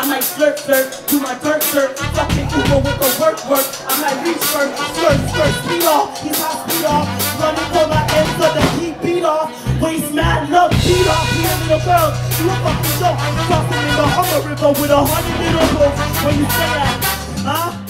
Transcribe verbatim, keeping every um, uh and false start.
might flirt, flirt, do my dirt, dirt, fucking Uber with the work, work. I might reach skirt, skirt, skirt, speed off. He's hot, speed off, running for my ends so the heat beat off. Waste mad love, beat off. Here, little girl, you a fucking joke. Crossing in the Hummer River with a hundred little boats. When you say that, huh?